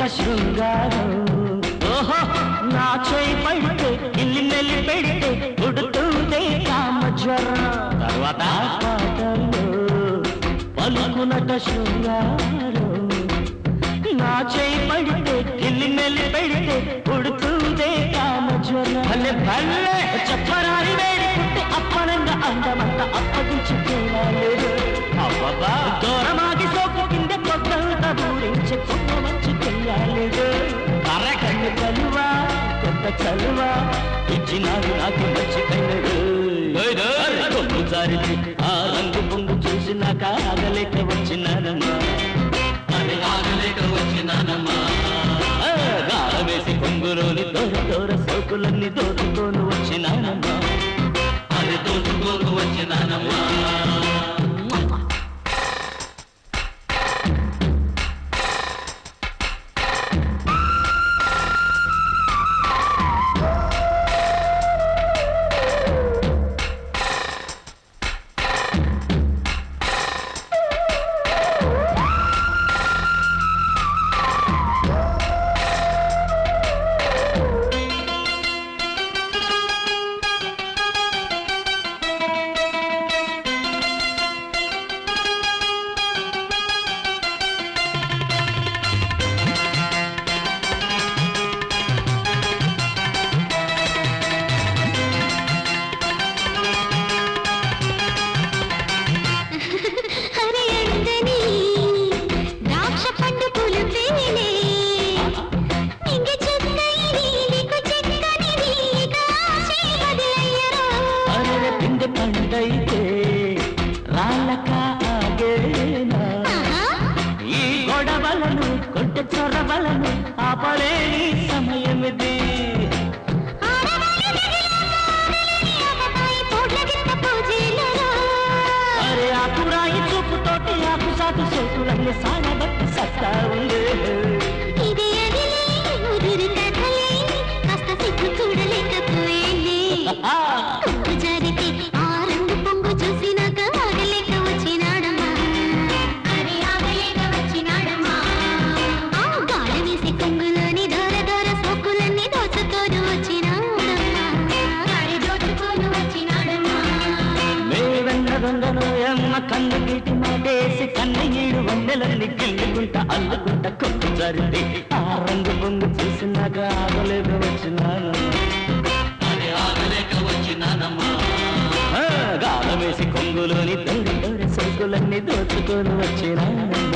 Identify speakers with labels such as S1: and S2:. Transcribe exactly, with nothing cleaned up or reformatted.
S1: శృంగారం ఓహో నా చేయి పడితే ఇల్లి నెల్లి పెడితే ఉడుతుందే కామ జ్వరం తర్వాత పాటల్లో పలుకునట శృంగారం నా చేయి పడితే ఇల్లి నెల్లి పెడితే ఉడుతుందే కామ జ్వరం భలే భలే చెప్పరాని వేడుకుంటే అప్పనంగా అందమంతా అప్పగించుకోవాలి అవ్వబా దూరమాగి సోకు కింద కొత్త ఊరించి కొత్త మంచి చెయ్యాలి కళ్ళు కలువా కొత్త చలువా ఇచ్చినాడు నాకు మంచి కళ్ళు కొమ్ము జారిచి ఆ రంగు పొంగు చూసినాక ఆగలేక వచ్చినానమ్మా అది ఆగలేక వచ్చినానమ్మా గాల వేసి కొంగులోని దూర దూర సోకులన్నీ దోచుకోను వచ్చినానమ్మా అది దోచుకోను వచ్చినానమ్మా కన్ను గీటి మాటేసి కన్నయ్యేడు వందలన్నీ గిల్లుకుంటా అల్లుకుంటా కొట్టు జరిపి ఆ రంగు పొంగు చూసినాక ఆగలేక వచ్చినాను ఆగలేక వచ్చినానమ్మా గాలం వేసి కొంగులోని దొరి దొరి సోకులన్నీ దోచుకొని వచ్చినాను